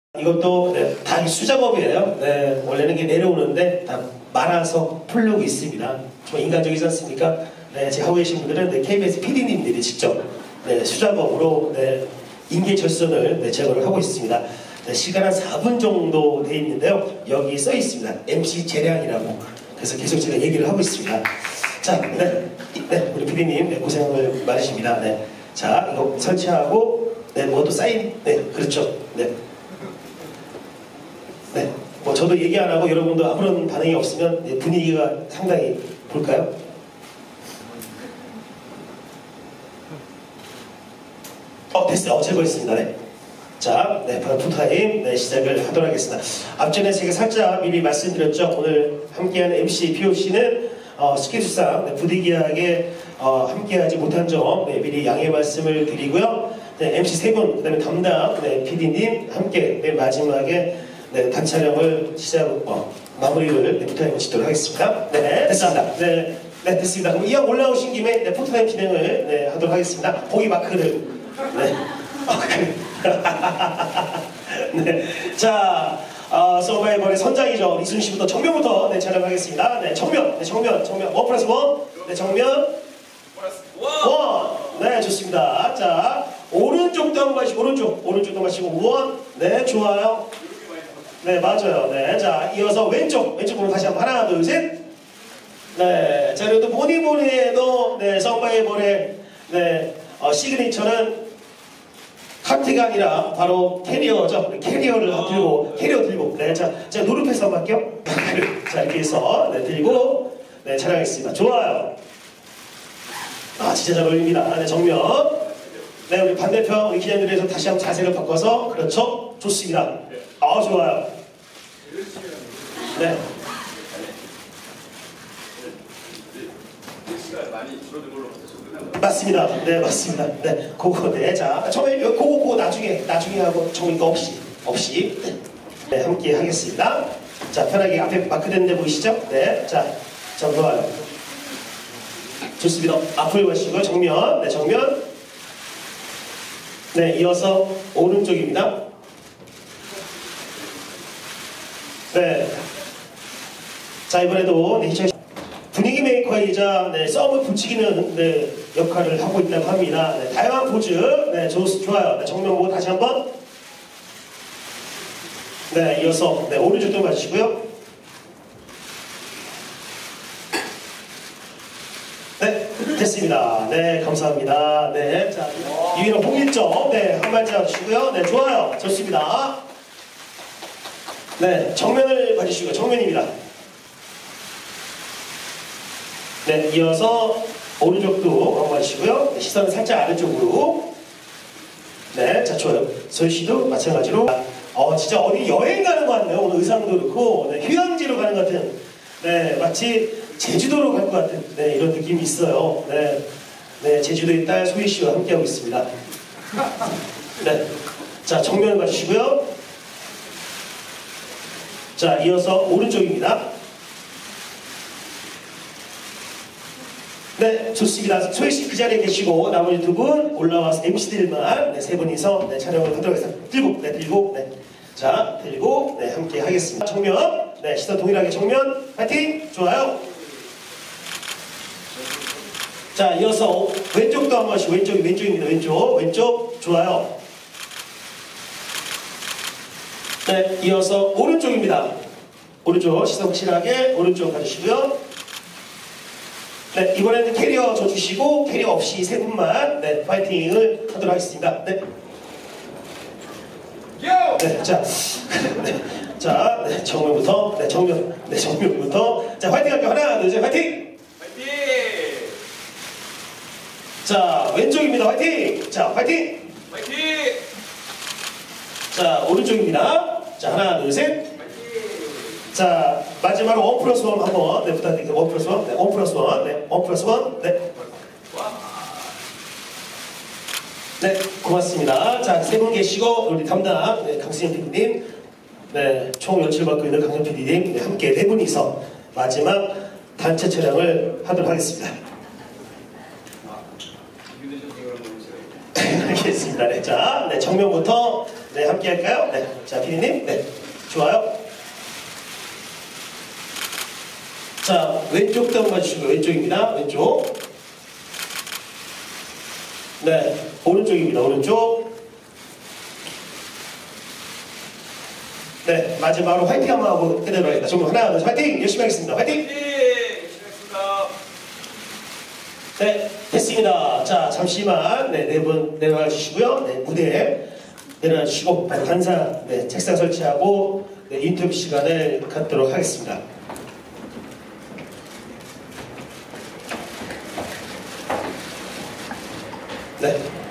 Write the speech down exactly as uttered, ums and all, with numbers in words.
이것도 네, 다 수작업이에요. 네, 원래는 이게 내려오는데 다 말아서 풀려고 있습니다. 좀 인간적이지 않습니까? 네, 지금 하고 계신 분들은 네, 케이비에스 피디님들이 직접 네, 수작업으로 네, 인계절선을 네, 제거를 하고 있습니다. 네, 시간 한 사 분 정도 돼 있는데요. 여기 써 있습니다. 엠씨 재량이라고. 그래서 계속 제가 얘기를 하고 있습니다. 자, 네, 네 우리 피디님 네, 고생을 많으십니다. 네, 자, 이거 설치하고 네, 뭐또 사인, 네, 그렇죠. 네. 네, 뭐 저도 얘기 안 하고 여러분도 아무런 반응이 없으면 분위기가 상당히 볼까요? 어, 됐어요. 어, 제거했습니다. 네. 자, 네, 포토타임 네, 시작을 하도록 하겠습니다. 앞전에 제가 살짝 미리 말씀드렸죠. 오늘 함께하는 엠씨 피오씨는 어, 스케줄상 네, 부득이하게 어, 함께하지 못한 점 네, 미리 양해 말씀을 드리고요. 네, 엠씨 세 분, 그 다음에 담당 네, 피디님 함께 맨 마지막에 네, 단촬영을 시작, 어, 마무리를 네, 포토타임 짓도록 하겠습니다. 네, 됐습니다. 네, 네, 됐습니다. 그럼 이왕 올라오신 김에 네, 포토타임 진행을 네, 하도록 하겠습니다. 보기 마크를. 네. 아, 그래. 네. 자, 어, 서바이벌의 선장이죠. 이순 씨부터 정면부터 네, 촬영하겠습니다. 네, 정면, 네, 정면, 정면. 원 플러스 원. 네, 정면. 원. 네, 좋습니다. 자, 오른쪽도 한번 마시고, 오른쪽, 오른쪽도 마시고, 원. 네, 좋아요. 네, 맞아요. 네, 자, 이어서 왼쪽, 왼쪽으로 다시 한번 하나, 둘, 셋. 네, 자, 그리고 또 뭐니 뭐니 해도 네, 서바이벌의 네, 어, 시그니처는 카트가 아니라 바로 캐리어죠. 캐리어를 들고, 캐리어 들고. 네, 자, 제가 노릇해서 한번 할게요. 자, 이렇게 해서 네, 들고 네, 촬영하겠습니다. 좋아요. 아, 진짜 잘 어울립니다. 네, 정면. 네, 우리 반대편 우리 기자님들에서 다시 한번 자세를 바꿔서 그렇죠. 좋습니다. 아, 좋아요. 네. 많이 줄어든 걸로 맞습니다. 네, 맞습니다. 네, 그거 네, 자, 처음에 그거 그거 나중에 나중에 하고 저 이거 없이 없이 네, 함께 하겠습니다. 자, 편하게 앞에 마크된 데 보이시죠? 네, 자, 자, 좋아요. 좋습니다. 앞으로 가시고 정면, 네, 정면. 네, 이어서 오른쪽입니다. 네, 자, 이번에도 네, 분위기 메이커이자 네, 썸을 붙이기는 네, 역할을 하고 있다고 합니다. 네, 다양한 포즈, 네, 좋, 좋아요. 네, 정면 보고 다시 한번. 네, 이어서 네, 오른쪽도 봐주시고요. 네, 됐습니다. 네, 감사합니다. 네, 자, 이위로 홍일점, 네, 한 발짝 주시고요. 네, 좋아요. 좋습니다. 네, 정면을 봐주시고요. 정면입니다. 네, 이어서 오른쪽도 한번 봐주시고요. 네, 시선은 살짝 아래쪽으로. 네, 자, 좋아요. 소희씨도 마찬가지로. 어, 진짜 어디 여행 가는 것 같네요. 오늘 의상도 그렇고, 네, 휴양지로 가는 것 같은, 네, 마치 제주도로 갈 것 같은, 네, 이런 느낌이 있어요. 네, 네, 제주도의 딸 소희씨와 함께하고 있습니다. 네, 자, 정면을 봐주시고요. 자, 이어서 오른쪽입니다. 네, 좋습니다. 소희씨 그 자리에 계시고 나머지 두 분 올라와서 엠씨들만 네, 세 분이서 네, 촬영을 하도록 하겠습니다. 들고, 네, 들고, 네. 자, 들고, 네, 함께 하겠습니다. 정면, 네, 시선 동일하게 정면, 파이팅! 좋아요. 자, 이어서 왼쪽도 한 번씩, 왼쪽이 왼쪽입니다. 왼쪽, 왼쪽, 좋아요. 네, 이어서 오른쪽입니다. 오른쪽, 시선 확실하게 오른쪽 가주시고요. 네, 이번에는 캐리어 줘주시고 캐리어 없이 세 분만 네, 파이팅을 하도록 하겠습니다. 네. 네, 자, 네, 자, 네, 정면부터, 네, 정면, 네, 정면부터, 자, 파이팅 할게요. 하나, 둘, 셋, 파이팅! 파이팅! 자, 왼쪽입니다. 파이팅! 자, 파이팅! 파이팅! 자, 오른쪽입니다. 자, 하나, 둘, 셋. 자, 마지막으로 원 플러스 원 한번 네, 부탁드립니다. 원 플러스 원, 네, 원 플러스 원, 네, 원 플러스 원, 네. 네, 고맙습니다. 자, 세 분 계시고 우리 담당 네, 강수현 피디님, 네, 총 연출 맡고 있는 강현 피디님 네, 함께 네 분이서 마지막 단체 촬영을 하도록 하겠습니다. 알겠습니다. 네, 자, 네, 정면부터. 네, 네, 함께 할까요? 네. 자, 피디님. 네. 좋아요. 자, 왼쪽도 한번 봐주시고요. 왼쪽입니다. 왼쪽. 네. 오른쪽입니다. 오른쪽. 네. 마지막으로 화이팅 한번 하고 해드리도록 하겠습니다. 정말 하나, 둘, 셋, 화이팅! 열심히 하겠습니다. 화이팅! 네, 열심히 하겠습니다. 네, 됐습니다. 자, 잠시만, 네, 네 분 내려와 주시고요. 네, 무대에 내려와 주시고, 반사, 네, 책상 설치하고, 네, 인터뷰 시간을 갖도록 하겠습니다. 네.